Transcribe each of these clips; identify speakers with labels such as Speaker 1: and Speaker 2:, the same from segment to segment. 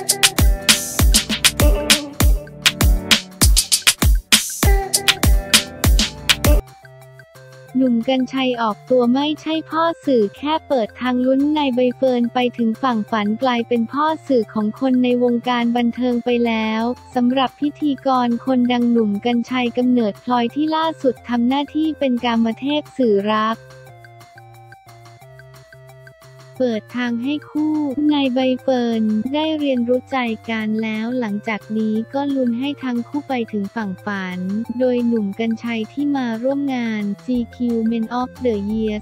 Speaker 1: หนุ่มกรรชัยออกตัวไม่ใช่พ่อสื่อแค่เปิดทางลุ้นนายใบเฟิร์นไปถึงฝั่งฝันกลายเป็นพ่อสื่อของคนในวงการบันเทิงไปแล้วสำหรับพิธีกรคนดังหนุ่มกรรชัยกำเนิดพลอยที่ล่าสุดทำหน้าที่เป็นกามเทพสื่อรักเปิดทางให้คู่นายใบเฟิร์นได้เรียนรู้ใจกันแล้วหลังจากนี้ก็ลุ้นให้ทั้งคู่ไปถึงฝั่งฝันโดยหนุ่มกรรชัยที่มาร่วมงาน GQ Men of the Year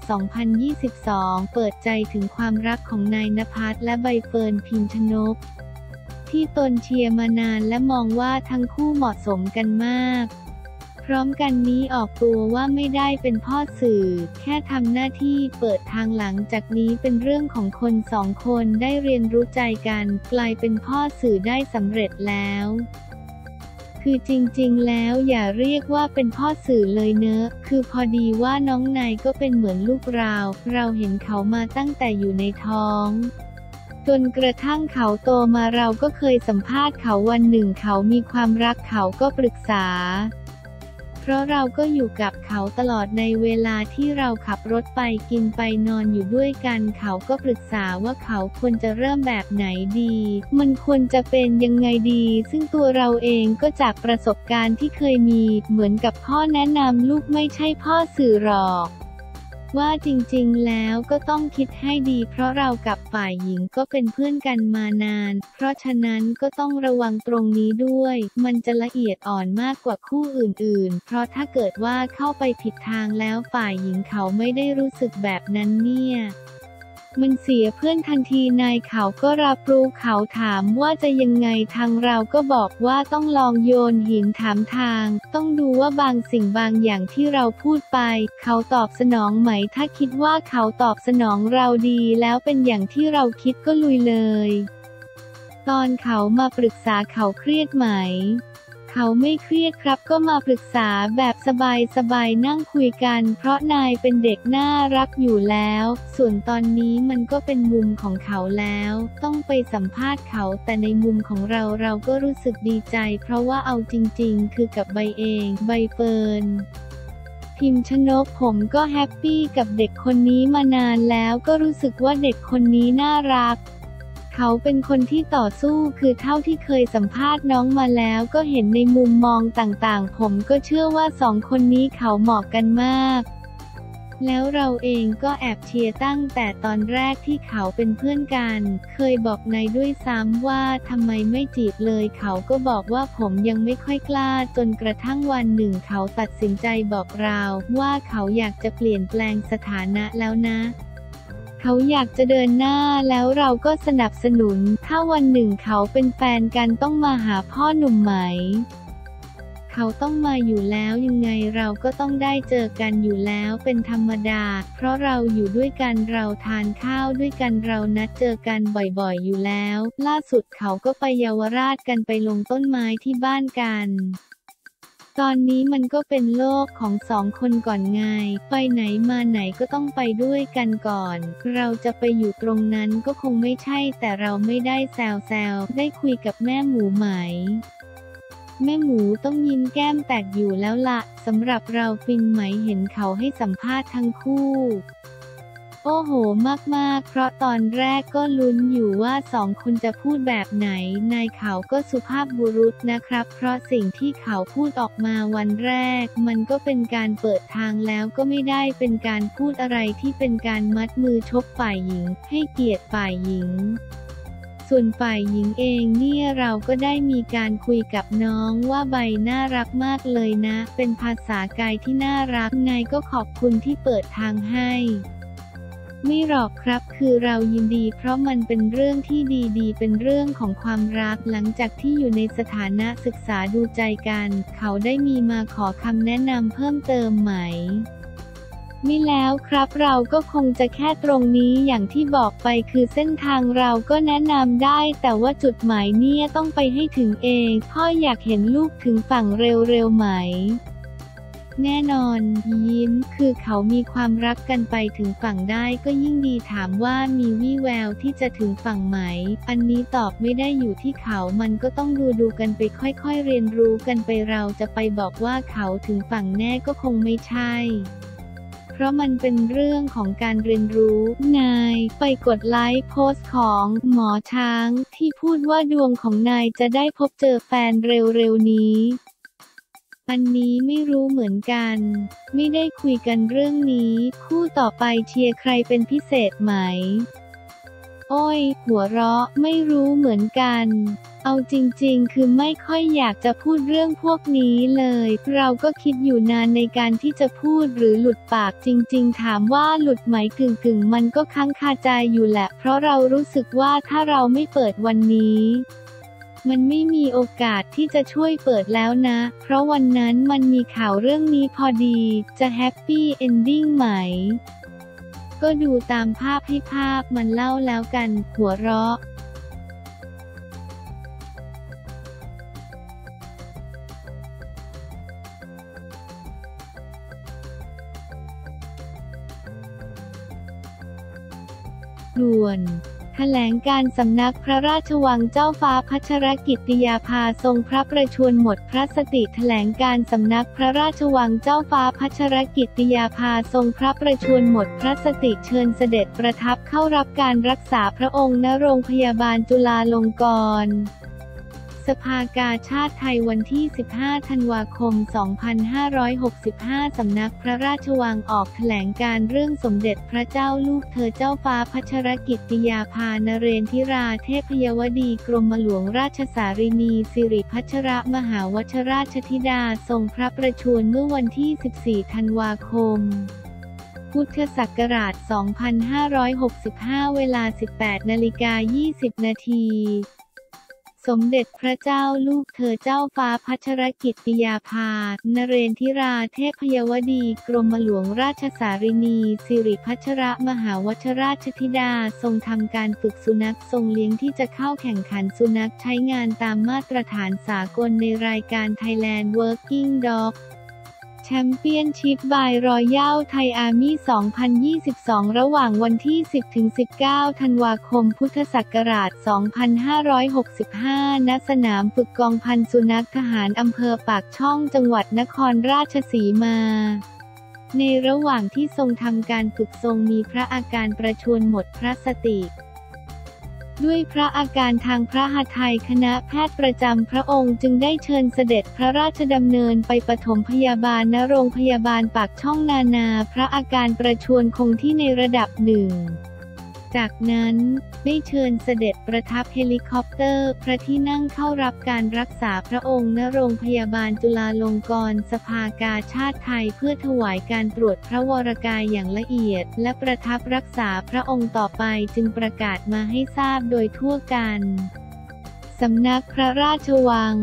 Speaker 1: 2022 เปิดใจถึงความรักของนายณภัสและใบเฟิร์นพิมชนกที่ตนเชียร์มานานและมองว่าทั้งคู่เหมาะสมกันมากพร้อมกันนี้ออกตัวว่าไม่ได้เป็นพ่อสื่อแค่ทำหน้าที่เปิดทางหลังจากนี้เป็นเรื่องของคนสองคนได้เรียนรู้ใจกันกลายเป็นพ่อสื่อได้สำเร็จแล้วคือจริงๆแล้วอย่าเรียกว่าเป็นพ่อสื่อเลยเนอะคือพอดีว่าน้องนายก็เป็นเหมือนลูกเราเห็นเขามาตั้งแต่อยู่ในท้องจนกระทั่งเขาโตมาเราก็เคยสัมภาษณ์เขาวันหนึ่งเขามีความรักเขาก็ปรึกษาเพราะเราก็อยู่กับเขาตลอดในเวลาที่เราขับรถไปกินไปนอนอยู่ด้วยกันเขาก็ปรึกษาว่าเขาควรจะเริ่มแบบไหนดีมันควรจะเป็นยังไงดีซึ่งตัวเราเองก็จากประสบการณ์ที่เคยมีเหมือนกับพ่อแนะนำลูกไม่ใช่พ่อสื่อหรอกว่าจริงๆแล้วก็ต้องคิดให้ดีเพราะเรากับฝ่ายหญิงก็เป็นเพื่อนกันมานานเพราะฉะนั้นก็ต้องระวังตรงนี้ด้วยมันจะละเอียดอ่อนมากกว่าคู่อื่นๆเพราะถ้าเกิดว่าเข้าไปผิดทางแล้วฝ่ายหญิงเขาไม่ได้รู้สึกแบบนั้นเนี่ยมันเสียเพื่อนทันทีนายเขาก็รับรู้เขาถามว่าจะยังไงทางเราก็บอกว่าต้องลองโยนหินถามทางต้องดูว่าบางสิ่งบางอย่างที่เราพูดไปเขาตอบสนองไหมถ้าคิดว่าเขาตอบสนองเราดีแล้วเป็นอย่างที่เราคิดก็ลุยเลยตอนเขามาปรึกษาเขาเครียดไหมเขาไม่เครียดครับก็มาปรึกษาแบบสบายๆนั่งคุยกันเพราะนายเป็นเด็กน่ารักอยู่แล้วส่วนตอนนี้มันก็เป็นมุมของเขาแล้วต้องไปสัมภาษณ์เขาแต่ในมุมของเราก็รู้สึกดีใจเพราะว่าเอาจริงๆคือกับใบเองใบเฟิร์นพิมชนกผมก็แฮปปี้กับเด็กคนนี้มานานแล้วก็รู้สึกว่าเด็กคนนี้น่ารักเขาเป็นคนที่ต่อสู้คือเท่าที่เคยสัมภาษณ์น้องมาแล้วก็เห็นในมุมมองต่างๆผมก็เชื่อว่าสองคนนี้เขาเหมาะกันมากแล้วเราเองก็แอบเชียร์ตั้งแต่ตอนแรกที่เขาเป็นเพื่อนกันเคยบอกนายด้วยซ้ำว่าทำไมไม่จีบเลยเขาก็บอกว่าผมยังไม่ค่อยกล้าจนกระทั่งวันหนึ่งเขาตัดสินใจบอกเราว่าเขาอยากจะเปลี่ยนแปลงสถานะแล้วนะเขาอยากจะเดินหน้าแล้วเราก็สนับสนุนถ้าวันหนึ่งเขาเป็นแฟนกันต้องมาหาพ่อหนุ่มไหมเขาต้องมาอยู่แล้วยังไงเราก็ต้องได้เจอกันอยู่แล้วเป็นธรรมดาเพราะเราอยู่ด้วยกันเราทานข้าวด้วยกันเรานัดเจอกันบ่อยๆอยู่แล้วล่าสุดเขาก็ไปเยาวราชกันไปลงต้นไม้ที่บ้านกันตอนนี้มันก็เป็นโลกของสองคนก่อนไงไปไหนมาไหนก็ต้องไปด้วยกันก่อนเราจะไปอยู่ตรงนั้นก็คงไม่ใช่แต่เราไม่ได้แซวได้คุยกับแม่หมูไหมแม่หมูต้องยิ้มแก้มแตกอยู่แล้วละสำหรับเราฟินไหมเห็นเขาให้สัมภาษณ์ทั้งคู่โอ้โหมากๆเพราะตอนแรกก็ลุ้นอยู่ว่าสองคนจะพูดแบบไหนนายเขาก็สุภาพบุรุษนะครับเพราะสิ่งที่เขาพูดออกมาวันแรกมันก็เป็นการเปิดทางแล้วก็ไม่ได้เป็นการพูดอะไรที่เป็นการมัดมือชกฝ่ายหญิงให้เกียรติฝ่ายหญิงส่วนฝ่ายหญิงเองเนี่ยเราก็ได้มีการคุยกับน้องว่าใบน่ารักมากเลยนะเป็นภาษากายที่น่ารักไงก็ขอบคุณที่เปิดทางให้ไม่หรอกครับคือเรายินดีเพราะมันเป็นเรื่องที่ดีๆเป็นเรื่องของความรักหลังจากที่อยู่ในสถานะศึกษาดูใจกันเขาได้มีมาขอคำแนะนำเพิ่มเติมไหมไม่แล้วครับเราก็คงจะแค่ตรงนี้อย่างที่บอกไปคือเส้นทางเราก็แนะนำได้แต่ว่าจุดหมายเนี่ยต้องไปให้ถึงเองพ่ออยากเห็นลูกถึงฝั่งเร็วๆไหมแน่นอนยิ้มคือเขามีความรักกันไปถึงฝั่งได้ก็ยิ่งดีถามว่ามีวี่แววที่จะถึงฝั่งไหมอันนี้ตอบไม่ได้อยู่ที่เขามันก็ต้องดูกันไปค่อยๆเรียนรู้กันไปเราจะไปบอกว่าเขาถึงฝั่งแน่ก็คงไม่ใช่เพราะมันเป็นเรื่องของการเรียนรู้นายไปกดไลค์โพสต์ของหมอช้างที่พูดว่าดวงของนายจะได้พบเจอแฟนเร็วๆนี้อันนี้ไม่รู้เหมือนกันไม่ได้คุยกันเรื่องนี้คู่ต่อไปเชียร์ใครเป็นพิเศษไหมโอ้ยหัวเราะไม่รู้เหมือนกันเอาจริงๆคือไม่ค่อยอยากจะพูดเรื่องพวกนี้เลยเราก็คิดอยู่นานในการที่จะพูดหรือหลุดปากจริงๆถามว่าหลุดไหมกึ่งมันก็ค้างคาใจอยู่แหละเพราะเรารู้สึกว่าถ้าเราไม่เปิดวันนี้มันไม่มีโอกาสที่จะช่วยเปิดแล้วนะเพราะวันนั้นมันมีข่าวเรื่องนี้พอดีจะแฮปปี้เอนดิ้งไหมก็ดูตามภาพให้ภาพมันเล่าแล้วกันหัวเราะด่วนแถลงการสำนักพระราชวังเจ้าฟ้าพัชรกิติยาภาทรงพระประชวรหมดพระสติแถลงการสำนักพระราชวังเจ้าฟ้าพัชรกิติยาภาทรงพระประชวรหมดพระสติเชิญเสด็จประทับเข้ารับการรักษาพระองค์ณโรงพยาบาลจุฬาลงกรณ์สภากาชาดไทยวันที่ 15 ธันวาคม 2565 สำนักพระราชวังออกแถลงการเรื่องสมเด็จพระเจ้าลูกเธอเจ้าฟ้าพัชรกิติยาภานเรนทิราเทพยวดีกรมหลวงราชสารินีสิริพัชรมหาวชราชธิดาทรงพระประชวรเมื่อวันที่ 14 ธันวาคม พุทธศักราช 2565 เวลา 18:20 นาทีสมเด็จพระเจ้าลูกเธอเจ้าฟ้าพัชรกิติยาภานเรนทิราเทพยวดีกรมหลวงราชสารินีสิริพัชรมหาวชราชธิดาทรงทำการฝึกสุนัขทรงเลี้ยงที่จะเข้าแข่งขันสุนัขใช้งานตามมาตรฐานสากลในรายการ Thailand Working Dogแชมเปี้ยนชิพบายรอยัลไทยอาร์มี่ 2022 ระหว่างวันที่ 10-19 ธันวาคม พุทธศักราช 2565 ณ สนามฝึกกองพันสุนัขทหารอำเภอปากช่องจังหวัดนครราชสีมา ในระหว่างที่ทรงทำการฝึกทรงมีพระอาการประชวรหมดพระสติด้วยพระอาการทางพระหทัยคณะแพทย์ประจำพระองค์จึงได้เชิญเสด็จพระราชดำเนินไปปฐมพยาบาลณโรงพยาบาลปากช่องนาพระอาการประชวรคงที่ในระดับหนึ่งจากนั้นได้เชิญเสด็จประทับเฮลิคอปเตอร์พระที่นั่งเข้ารับการรักษาพระองค์ณโรงพยาบาลจุฬาลงกรณ์สภากาชาดไทยเพื่อถวายการตรวจพระวรกายอย่างละเอียดและประทับรักษาพระองค์ต่อไปจึงประกาศมาให้ทราบโดยทั่วกันสำนักพระราชวัง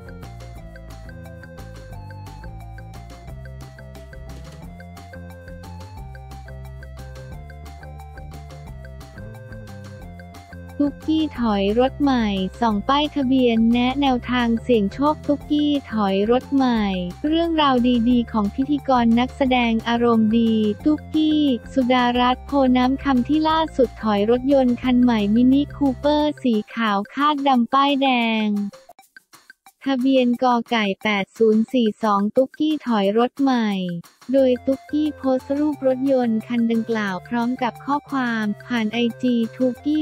Speaker 1: ตุ๊กกี้ถอยรถใหม่ส่องป้ายทะเบียนแนะแนวทางเสี่ยงโชคตุ๊กกี้ถอยรถใหม่เรื่องราวดีๆของพิธีกรนักแสดงอารมณ์ดีตุ๊กกี้สุดารัตน์โพน้ำคำที่ล่าสุดถอยรถยนต์คันใหม่มินิคูเปอร์สีขาวคาดดำป้ายแดงทะเบียนกไก่ 8042 ตุ๊กกี้ถอยรถใหม่โดยตุ๊กกี้โพสต์รูปรถยนต์คันดังกล่าวพร้อมกับข้อความผ่าน IG ตุ๊กกี้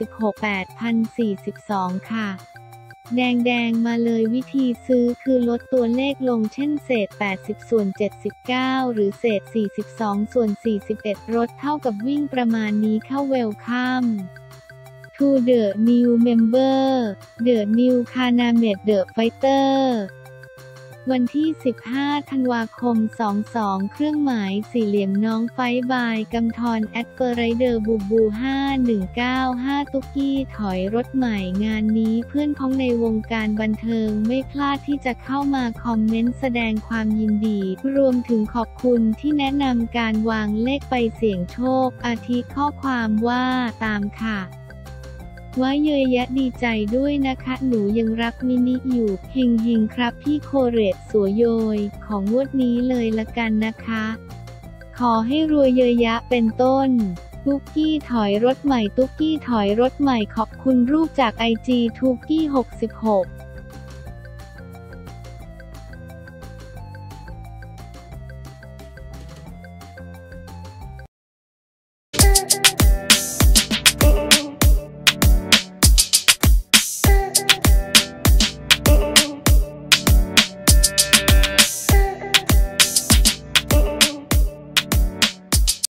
Speaker 1: 668042 ค่ะแดงมาเลยวิธีซื้อคือลดตัวเลขลงเช่นเศษ80ส่วน79หรือเศษ42ส่วน41ลดเท่ากับวิ่งประมาณนี้เข้าเวลคัมTo the new member The new Carnage The Fighter วันที่ 15 ธันวาคม 22 เครื่องหมายสี่เหลี่ยมน้องไฟบายกำธรแอดเฟอร์ไรเดอร์บูบู 5195 ตุ๊กกี้ถอยรถใหม่งานนี้เพื่อนพ้องในวงการบันเทิงไม่พลาดที่จะเข้ามาคอมเมนต์แสดงความยินดีรวมถึงขอบคุณที่แนะนำการวางเลขไปเสี่ยงโชคอาทิข้อความว่าตามค่ะว่าเยยยะดีใจด้วยนะคะหนูยังรักมินิอยู่เฮงเฮงครับพี่โคเรตสัวโยยของงวดนี้เลยละกันนะคะขอให้รวยเยยยะเป็นต้นตุ๊กกี้ถอยรถใหม่ตุ๊กกี้ถอยรถใหม่ขอบคุณรูปจากไอจีทุกกี้66